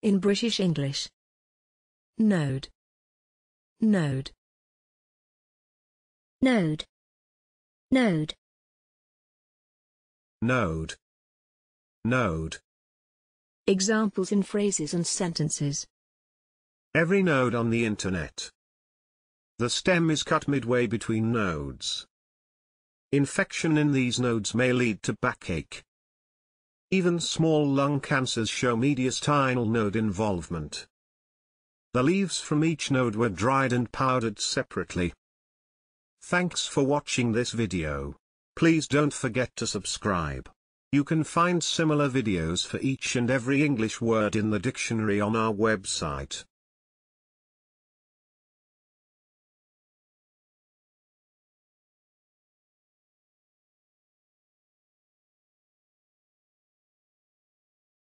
In British English. Node. Node. Node. Node. Node. Node. Examples in phrases and sentences. Every node on the internet. The stem is cut midway between nodes. Infection in these nodes may lead to backache. Even small lung cancers show mediastinal node involvement. The leaves from each node were dried and powdered separately. Thanks for watching this video. Please don't forget to subscribe. You can find similar videos for each and every English word in the dictionary on our website.